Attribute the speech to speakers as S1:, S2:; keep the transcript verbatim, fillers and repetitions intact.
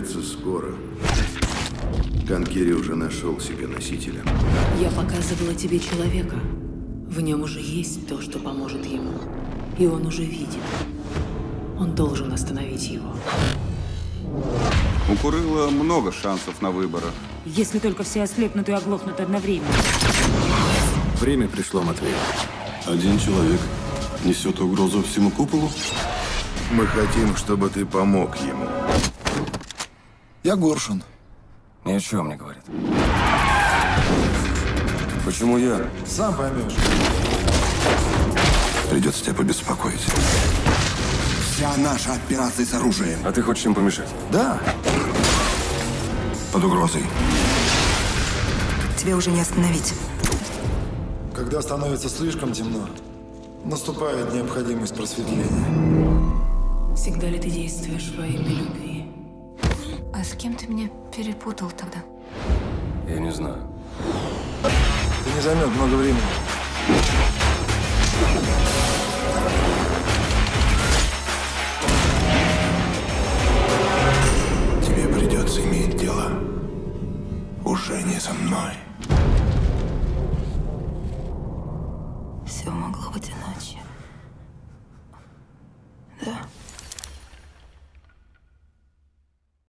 S1: появится скоро. Конкири уже нашел себе носителя.
S2: Я показывала тебе человека. В нем уже есть то, что поможет ему. И он уже видит. Он должен остановить его.
S3: У Курыла много шансов на выборах.
S4: Если только все ослепнут и оглохнут одновременно.
S5: Время пришло, Матвей.
S6: Один человек несет угрозу всему куполу.
S1: Мы хотим, чтобы ты помог ему.
S5: Я Горшин.
S7: Ни о чем не говорит. Почему я?
S5: Сам поймешь.
S6: Придется тебя побеспокоить.
S7: Вся наша операция с оружием. А ты хочешь им помешать?
S5: Да.
S6: Под угрозой.
S8: Тебя уже не остановить.
S5: Когда становится слишком темно, наступает необходимость просветления.
S2: Всегда ли ты действуешь во имя любви?
S8: А с кем ты меня перепутал тогда?
S7: Я не знаю.
S5: Это не займет много времени.
S6: Тебе придется иметь дело уже не со мной.
S8: Все могло быть иначе.